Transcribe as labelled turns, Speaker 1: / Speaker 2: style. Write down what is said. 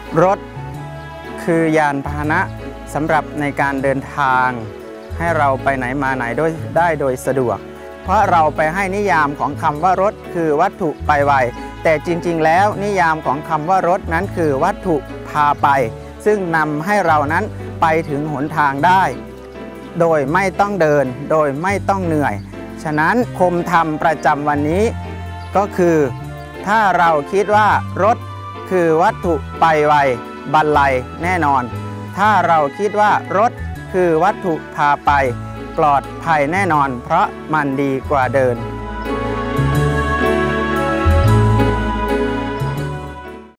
Speaker 1: รถคือยานพาหนะสำหรับในการเดินทางให้เราไปไหนมาไหนได้โดยสะดวกเพราะเราไปให้นิยามของคำว่ารถคือวัตถุไปไวแต่จริงๆแล้วนิยามของคำว่ารถนั้นคือวัตถุพาไปซึ่งนำให้เรานั้นไปถึงหนทางได้โดยไม่ต้องเดินโดยไม่ต้องเหนื่อยฉะนั้นคมธรรมประจำวันนี้ก็คือถ้าเราคิดว่ารถคือวัตถุไปไวบรรลัยแน่นอนถ้าเราคิดว่ารถคือวัตถุพาไปปลอดภัยแน่นอนเพราะมันดีกว่าเดิน